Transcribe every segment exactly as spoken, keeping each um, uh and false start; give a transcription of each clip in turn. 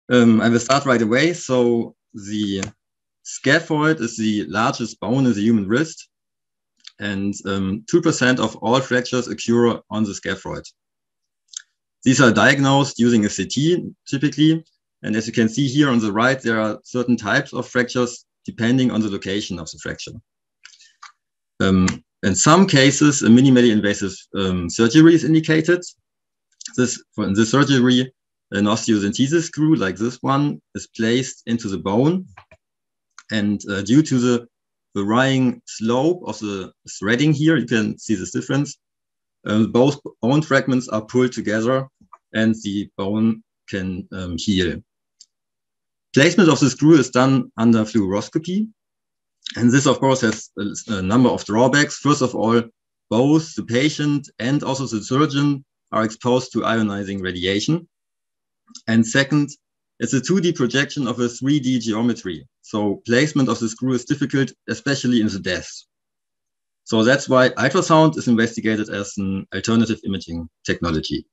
Um, I will start right away. So the scaphoid is the largest bone in the human wrist, and um, two percent of all fractures occur on the scaphoid. These are diagnosed using a C T typically, and as you can see here on the right, there are certain types of fractures depending on the location of the fracture. Um, in some cases, a minimally invasive um, surgery is indicated. This, for in this surgery, an osteosynthesis screw like this one is placed into the bone, and uh, due to the varying slope of the threading here, you can see this difference. Uh, both bone fragments are pulled together and the bone can um, heal. Placement of the screw is done under fluoroscopy. And this, of course, has a, a number of drawbacks. First of all, both the patient and also the surgeon are exposed to ionizing radiation. And second, it's a two D projection of a three D geometry. So placement of the screw is difficult, especially in the death. So that's why ultrasound is investigated as an alternative imaging technology.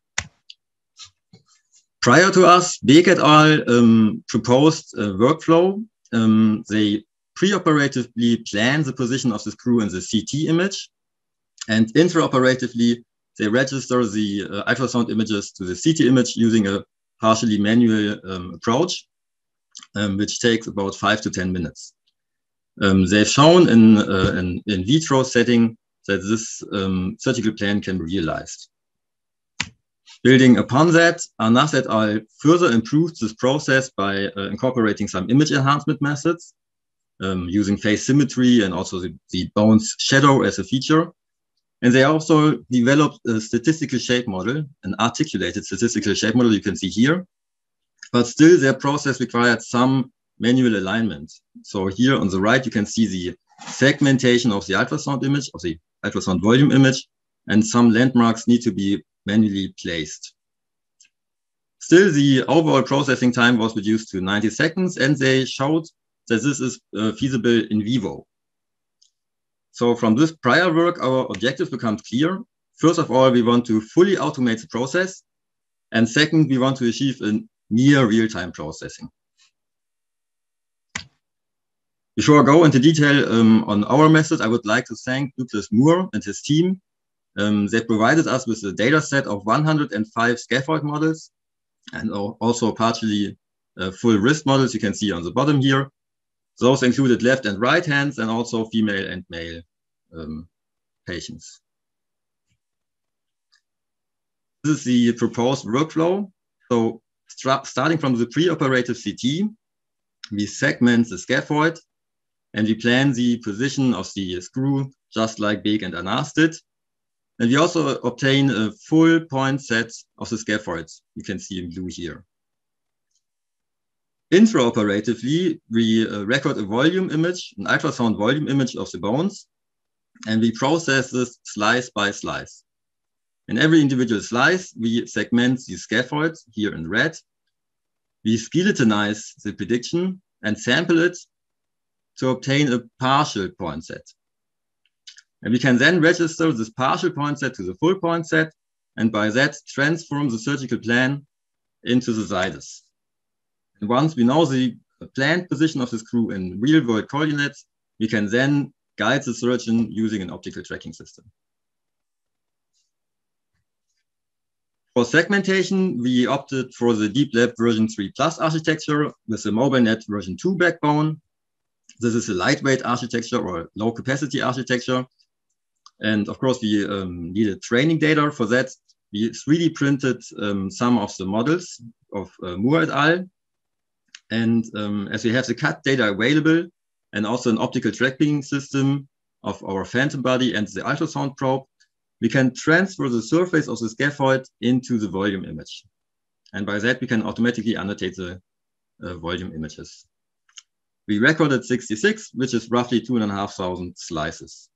Prior to us, Beek et al. Um, proposed a workflow. Um, they preoperatively plan the position of the screw in the C T image, and intraoperatively, they register the uh, ultrasound images to the C T image using a partially manual um, approach, um, which takes about five to ten minutes. Um, they've shown in uh, an in vitro setting that this um, surgical plan can be realized. Building upon that, Arnaz et al. Further improved this process by uh, incorporating some image enhancement methods, um, using phase symmetry and also the, the bone's shadow as a feature. And they also developed a statistical shape model, an articulated statistical shape model you can see here. But still, their process required some manual alignment. So here on the right, you can see the segmentation of the ultrasound image, of the ultrasound volume image, and some landmarks need to be manually placed. Still, the overall processing time was reduced to ninety seconds, and they showed that this is uh, feasible in vivo. So from this prior work, our objective becomes clear. First of all, we want to fully automate the process. And second, we want to achieve a near real-time processing. Before I go into detail um, on our method, I would like to thank Douglas Moore and his team. Um, they provided us with a data set of one hundred five scaphoid models and also partially uh, full wrist models you can see on the bottom here. Those included left and right hands and also female and male um, patients. This is the proposed workflow. So starting from the preoperative C T, we segment the scaphoid and we plan the position of the screw just like Beek and Arnaz did. And we also obtain a full point set of the scaphoids. You can see in blue here. Intraoperatively, we uh, record a volume image, an ultrasound volume image of the bones, and we process this slice by slice. In every individual slice, we segment the scaphoids here in red. We skeletonize the prediction and sample it to obtain a partial point set. And we can then register this partial point set to the full point set, and by that transform the surgical plan into the Zydus. And once we know the planned position of the screw in real-world coordinates, we can then guide the surgeon using an optical tracking system. For segmentation, we opted for the DeepLab version three plus architecture with the MobileNet version two backbone. This is a lightweight architecture or low capacity architecture. And of course, we um, needed training data for that. We three D printed um, some of the models of uh, Moore et al. And um, as we have the cut data available and also an optical tracking system of our phantom body and the ultrasound probe, we can transfer the surface of the scaphoid into the volume image. And by that, we can automatically annotate the uh, volume images. We recorded sixty-six, which is roughly two and a half thousand slices.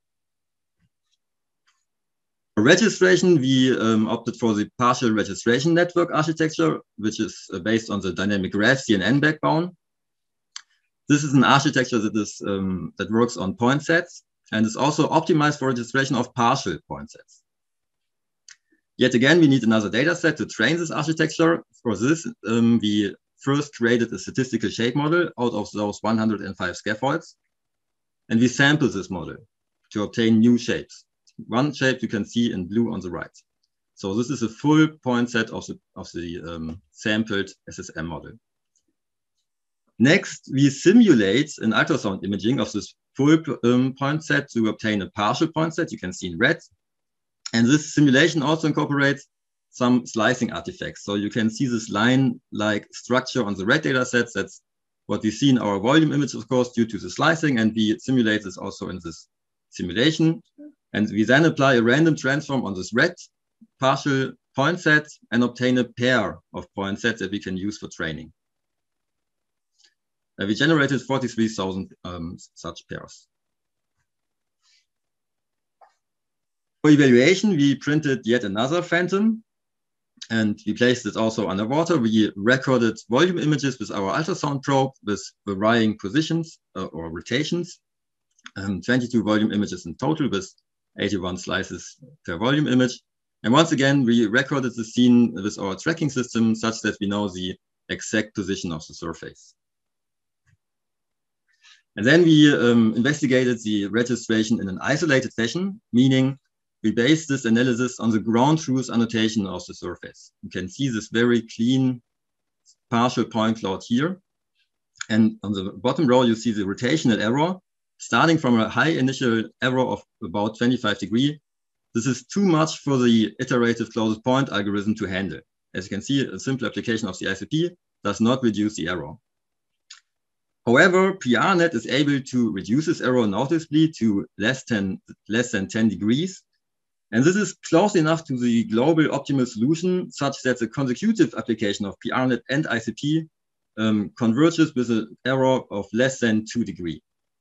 For registration, we um, opted for the partial registration network architecture, which is uh, based on the dynamic graph C N N backbone. This is an architecture that is um, that works on point sets and is also optimized for registration of partial point sets. Yet again, we need another data set to train this architecture. For this, um, we first created a statistical shape model out of those one hundred five scaffolds. And we sample this model to obtain new shapes. One shape you can see in blue on the right. So this is a full point set of the, of the um, sampled S S M model. Next, we simulate an ultrasound imaging of this full um, point set to obtain a partial point set you can see in red. And this simulation also incorporates some slicing artifacts. So you can see this line-like structure on the red data sets. That's what we see in our volume image, of course, due to the slicing, and we simulate this also in this simulation. And we then apply a random transform on this red partial point set and obtain a pair of point sets that we can use for training. Uh, we generated forty-three thousand um, such pairs. For evaluation, we printed yet another phantom, and we placed it also underwater. We recorded volume images with our ultrasound probe with varying positions uh, or rotations, um, twenty-two volume images in total with eighty-one slices per volume image. And once again, we recorded the scene with our tracking system such that we know the exact position of the surface. And then we um, investigated the registration in an isolated fashion, meaning we based this analysis on the ground truth annotation of the surface. You can see this very clean partial point cloud here. And on the bottom row, you see the rotational error, starting from a high initial error of about twenty-five degrees. This is too much for the iterative closest point algorithm to handle. As you can see, a simple application of the I C P does not reduce the error. However, P R net is able to reduce this error noticeably to less than, less than ten degrees. And this is close enough to the global optimal solution such that the consecutive application of P R net and I C P um, converges with an error of less than two degrees.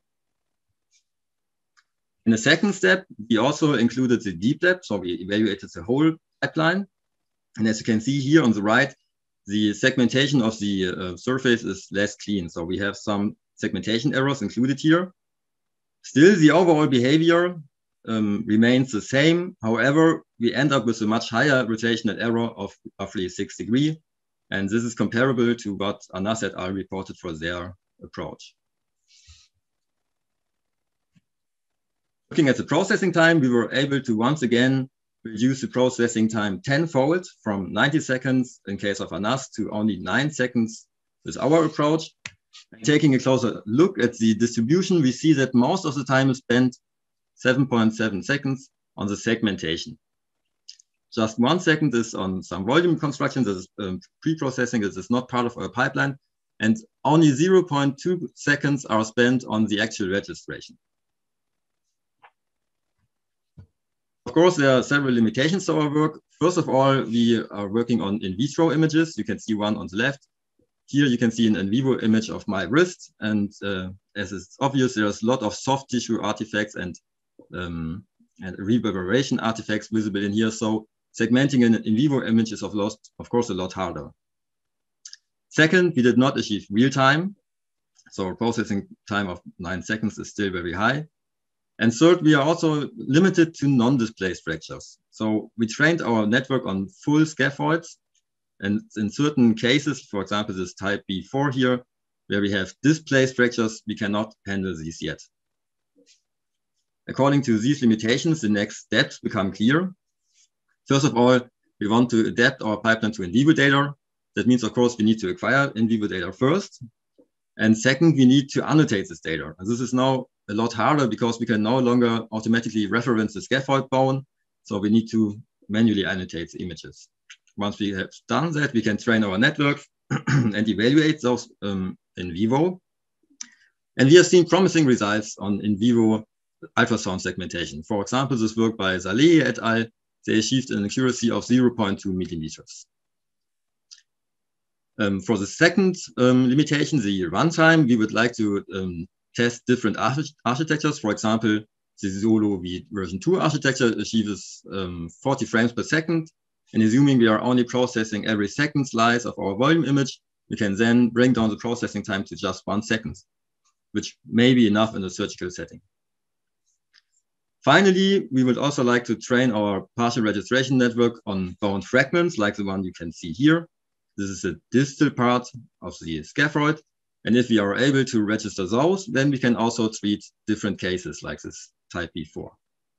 In the second step, we also included the deep depth, so we evaluated the whole pipeline. And as you can see here on the right, the segmentation of the uh, surface is less clean. So we have some segmentation errors included here. Still, the overall behavior um, remains the same. However, we end up with a much higher rotational error of roughly six degrees. And this is comparable to what Anas et al. Reported for their approach. Looking at the processing time, we were able to once again reduce the processing time tenfold from ninety seconds in case of Anas to only nine seconds with our approach. And taking a closer look at the distribution, we see that most of the time is spent seven point seven seconds on the segmentation. Just one second is on some volume construction, this is um, pre-processing, this is not part of our pipeline, and only zero point two seconds are spent on the actual registration. Of course, there are several limitations to our work. First of all, we are working on in vitro images. You can see one on the left. Here you can see an in vivo image of my wrist. And uh, as is obvious, there's a lot of soft tissue artifacts and, um, and reverberation artifacts visible in here. So segmenting an in vivo image is of, lost, of course a lot harder. Second, we did not achieve real time. So our processing time of nine seconds is still very high. And third, we are also limited to non-displaced fractures. So we trained our network on full scaffolds. And in certain cases, for example, this type B four here, where we have displaced fractures, we cannot handle these yet. According to these limitations, the next steps become clear. First of all, we want to adapt our pipeline to in vivo data. That means, of course, we need to acquire in vivo data first. And second, we need to annotate this data. And this is now a lot harder because we can no longer automatically reference the scaffold bone. So we need to manually annotate the images. Once we have done that, we can train our network and evaluate those um, in vivo. And we have seen promising results on in vivo ultrasound segmentation. For example, this work by Saleh et al. They achieved an accuracy of zero point two millimeters. Um, for the second um, limitation, the runtime, we would like to um, test different arch architectures. For example, the Solo V version two architecture achieves um, forty frames per second. And assuming we are only processing every second slice of our volume image, we can then bring down the processing time to just one second, which may be enough in a surgical setting. Finally, we would also like to train our partial registration network on bone fragments like the one you can see here. This is the distal part of the scaphoid. And if we are able to register those, then we can also treat different cases like this type B four.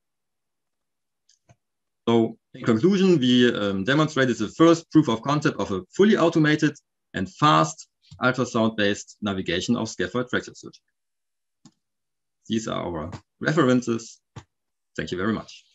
So in conclusion, we um, demonstrated the first proof of concept of a fully automated and fast ultrasound-based navigation of scaphoid fracture surgery. These are our references. Thank you very much.